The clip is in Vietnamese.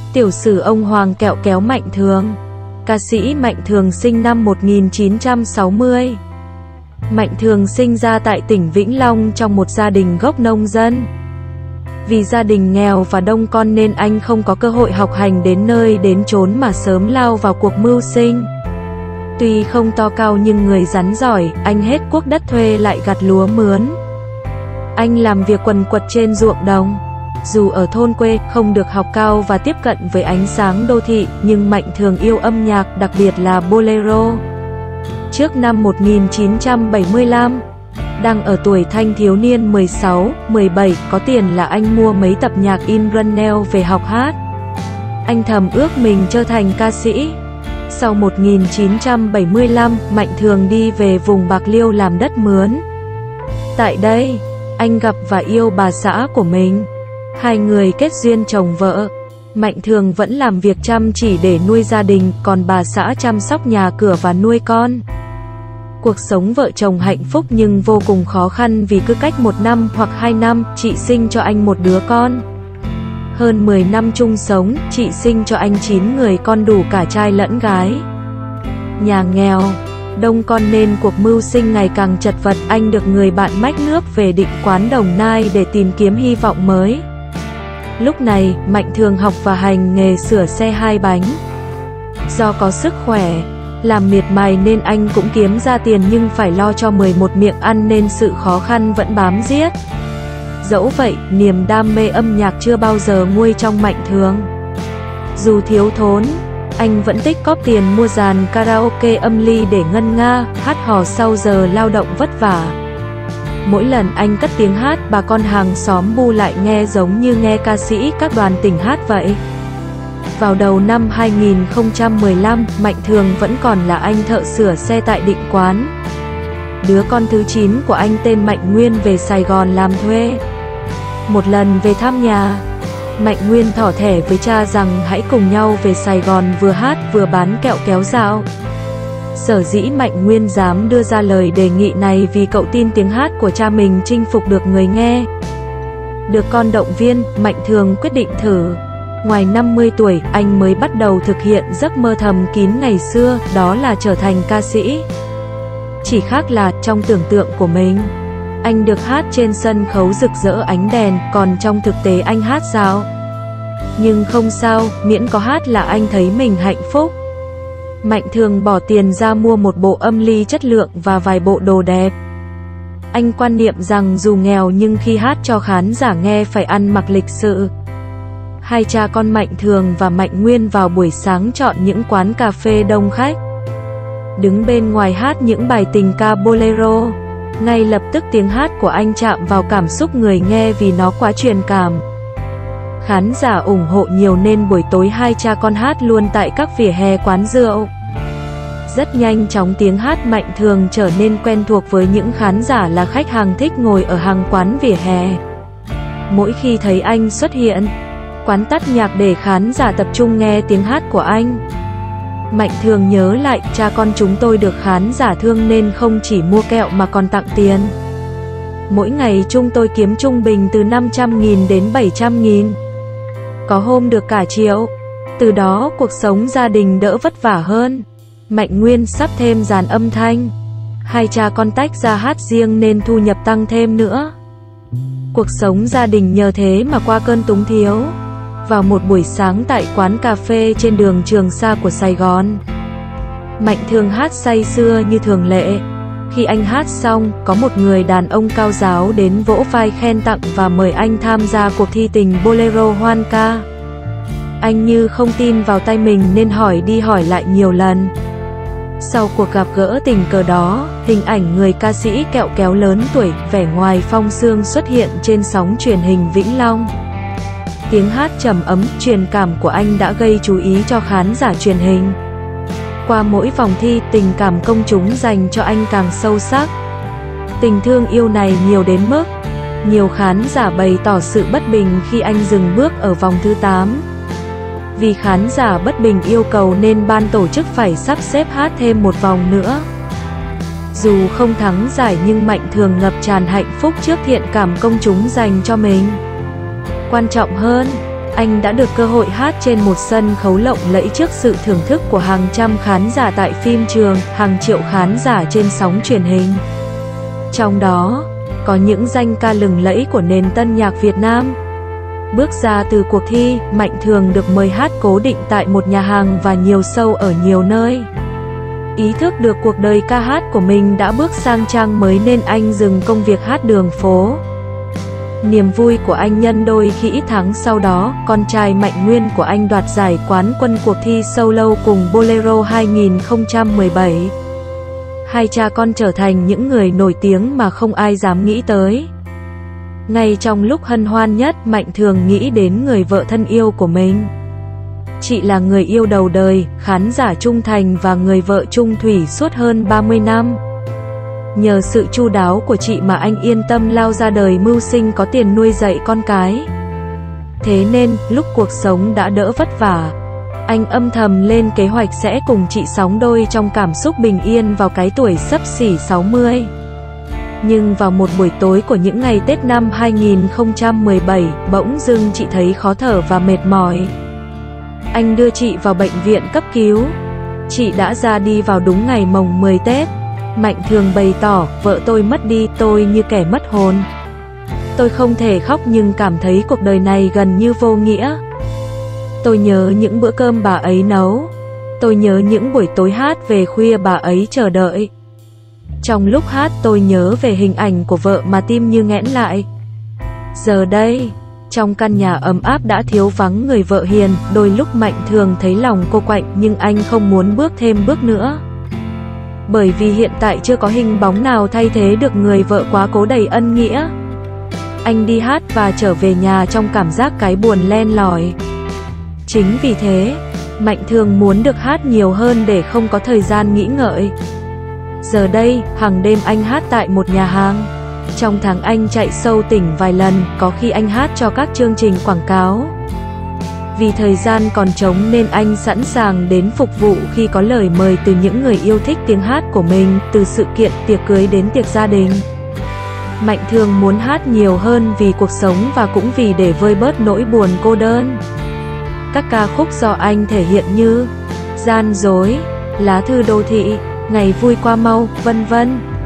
Tiểu sử ông Hoàng kẹo kéo Mạnh Thường. Ca sĩ Mạnh Thường sinh năm 1960. Mạnh Thường sinh ra tại tỉnh Vĩnh Long trong một gia đình gốc nông dân. Vì gia đình nghèo và đông con nên anh không có cơ hội học hành đến nơi đến chốn mà sớm lao vào cuộc mưu sinh. Tuy không to cao nhưng người rắn giỏi, anh hết cuốc đất thuê lại gặt lúa mướn. Anh làm việc quần quật trên ruộng đồng. Dù ở thôn quê, không được học cao và tiếp cận với ánh sáng đô thị, nhưng Mạnh Thường yêu âm nhạc, đặc biệt là bolero. Trước năm 1975, đang ở tuổi thanh thiếu niên 16, 17, có tiền là anh mua mấy tập nhạc in Brunel về học hát. Anh thầm ước mình trở thành ca sĩ. Sau 1975, Mạnh Thường đi về vùng Bạc Liêu làm đất mướn. Tại đây, anh gặp và yêu bà xã của mình. Hai người kết duyên chồng vợ. Mạnh Thường vẫn làm việc chăm chỉ để nuôi gia đình, còn bà xã chăm sóc nhà cửa và nuôi con. Cuộc sống vợ chồng hạnh phúc nhưng vô cùng khó khăn vì cứ cách 1 năm hoặc 2 năm, chị sinh cho anh một đứa con. Hơn 10 năm chung sống, chị sinh cho anh 9 người con đủ cả trai lẫn gái. Nhà nghèo, đông con nên cuộc mưu sinh ngày càng chật vật. Anh được người bạn mách nước về Định Quán Đồng Nai để tìm kiếm hy vọng mới. Lúc này, Mạnh Thường học và hành nghề sửa xe 2 bánh. Do có sức khỏe, làm miệt mài nên anh cũng kiếm ra tiền nhưng phải lo cho 11 miệng ăn nên sự khó khăn vẫn bám giết. Dẫu vậy, niềm đam mê âm nhạc chưa bao giờ nguôi trong Mạnh Thường. Dù thiếu thốn, anh vẫn tích cóp tiền mua dàn karaoke âm ly để ngân nga, hát hò sau giờ lao động vất vả. Mỗi lần anh cất tiếng hát, bà con hàng xóm bu lại nghe giống như nghe ca sĩ các đoàn tỉnh hát vậy. Vào đầu năm 2015, Mạnh Thường vẫn còn là anh thợ sửa xe tại Định Quán. Đứa con thứ 9 của anh tên Mạnh Nguyên về Sài Gòn làm thuê. Một lần về thăm nhà, Mạnh Nguyên thỏ thẻ với cha rằng hãy cùng nhau về Sài Gòn vừa hát vừa bán kẹo kéo dạo. Sở dĩ Mạnh Nguyên dám đưa ra lời đề nghị này vì cậu tin tiếng hát của cha mình chinh phục được người nghe. Được con động viên, Mạnh Thường quyết định thử. Ngoài 50 tuổi, anh mới bắt đầu thực hiện giấc mơ thầm kín ngày xưa, đó là trở thành ca sĩ. Chỉ khác là, trong tưởng tượng của mình, anh được hát trên sân khấu rực rỡ ánh đèn, còn trong thực tế anh hát dạo. Nhưng không sao, miễn có hát là anh thấy mình hạnh phúc. Mạnh Thường bỏ tiền ra mua một bộ âm ly chất lượng và vài bộ đồ đẹp. Anh quan niệm rằng dù nghèo nhưng khi hát cho khán giả nghe phải ăn mặc lịch sự. Hai cha con Mạnh Thường và Mạnh Nguyên vào buổi sáng chọn những quán cà phê đông khách. Đứng bên ngoài hát những bài tình ca bolero. Ngay lập tức tiếng hát của anh chạm vào cảm xúc người nghe vì nó quá truyền cảm. Khán giả ủng hộ nhiều nên buổi tối hai cha con hát luôn tại các vỉa hè quán rượu. Rất nhanh chóng tiếng hát Mạnh Thường trở nên quen thuộc với những khán giả là khách hàng thích ngồi ở hàng quán vỉa hè. Mỗi khi thấy anh xuất hiện, quán tắt nhạc để khán giả tập trung nghe tiếng hát của anh. Mạnh Thường nhớ lại, cha con chúng tôi được khán giả thương nên không chỉ mua kẹo mà còn tặng tiền. Mỗi ngày chúng tôi kiếm trung bình từ 500.000 đến 700.000. Có hôm được cả triệu. Từ đó cuộc sống gia đình đỡ vất vả hơn. Mạnh Nguyên sắp thêm dàn âm thanh. Hai cha con tách ra hát riêng nên thu nhập tăng thêm nữa. Cuộc sống gia đình nhờ thế mà qua cơn túng thiếu. Vào một buổi sáng tại quán cà phê trên đường Trường Sa của Sài Gòn, Mạnh Thường hát say sưa như thường lệ. Khi anh hát xong, có một người đàn ông cao ráo đến vỗ vai khen tặng và mời anh tham gia cuộc thi tình bolero hoan ca. Anh như không tin vào tay mình nên hỏi đi hỏi lại nhiều lần. Sau cuộc gặp gỡ tình cờ đó, hình ảnh người ca sĩ kẹo kéo lớn tuổi, vẻ ngoài phong sương xuất hiện trên sóng truyền hình Vĩnh Long. Tiếng hát trầm ấm, truyền cảm của anh đã gây chú ý cho khán giả truyền hình. Qua mỗi vòng thi, tình cảm công chúng dành cho anh càng sâu sắc. Tình thương yêu này nhiều đến mức nhiều khán giả bày tỏ sự bất bình khi anh dừng bước ở vòng thứ 8. Vì khán giả bất bình yêu cầu nên ban tổ chức phải sắp xếp hát thêm một vòng nữa. Dù không thắng giải nhưng Mạnh Thường ngập tràn hạnh phúc trước thiện cảm công chúng dành cho mình. Quan trọng hơn, anh đã được cơ hội hát trên một sân khấu lộng lẫy trước sự thưởng thức của hàng trăm khán giả tại phim trường, hàng triệu khán giả trên sóng truyền hình. Trong đó, có những danh ca lừng lẫy của nền tân nhạc Việt Nam. Bước ra từ cuộc thi, Mạnh Thường được mời hát cố định tại một nhà hàng và nhiều show ở nhiều nơi. Ý thức được cuộc đời ca hát của mình đã bước sang trang mới nên anh dừng công việc hát đường phố. Niềm vui của anh nhân đôi khi ít tháng sau đó, con trai Mạnh Nguyên của anh đoạt giải quán quân cuộc thi solo cùng Bolero 2017. Hai cha con trở thành những người nổi tiếng mà không ai dám nghĩ tới. Ngay trong lúc hân hoan nhất, Mạnh Thường nghĩ đến người vợ thân yêu của mình. Chị là người yêu đầu đời, khán giả trung thành và người vợ chung thủy suốt hơn 30 năm. Nhờ sự chu đáo của chị mà anh yên tâm lao ra đời mưu sinh có tiền nuôi dạy con cái. Thế nên, lúc cuộc sống đã đỡ vất vả, anh âm thầm lên kế hoạch sẽ cùng chị sóng đôi trong cảm xúc bình yên vào cái tuổi xấp xỉ 60. Nhưng vào một buổi tối của những ngày Tết năm 2017, bỗng dưng chị thấy khó thở và mệt mỏi. Anh đưa chị vào bệnh viện cấp cứu. Chị đã ra đi vào đúng ngày mồng 10 Tết. Mạnh Thường bày tỏ, vợ tôi mất đi, tôi như kẻ mất hồn. Tôi không thể khóc nhưng cảm thấy cuộc đời này gần như vô nghĩa. Tôi nhớ những bữa cơm bà ấy nấu. Tôi nhớ những buổi tối hát về khuya bà ấy chờ đợi. Trong lúc hát tôi nhớ về hình ảnh của vợ mà tim như nghẽn lại. Giờ đây, trong căn nhà ấm áp đã thiếu vắng người vợ hiền, đôi lúc Mạnh Thường thấy lòng cô quạnh nhưng anh không muốn bước thêm bước nữa. Bởi vì hiện tại chưa có hình bóng nào thay thế được người vợ quá cố đầy ân nghĩa. Anh đi hát và trở về nhà trong cảm giác cái buồn len lỏi. Chính vì thế, Mạnh Thường muốn được hát nhiều hơn để không có thời gian nghĩ ngợi. Giờ đây, hàng đêm anh hát tại một nhà hàng. Trong tháng anh chạy show tỉnh vài lần, có khi anh hát cho các chương trình quảng cáo. Vì thời gian còn trống nên anh sẵn sàng đến phục vụ khi có lời mời từ những người yêu thích tiếng hát của mình, từ sự kiện, tiệc cưới đến tiệc gia đình. Mạnh Thường muốn hát nhiều hơn vì cuộc sống và cũng vì để vơi bớt nỗi buồn cô đơn. Các ca khúc do anh thể hiện như Gian dối, Lá thư đô thị, Ngày vui qua mau, vân vân.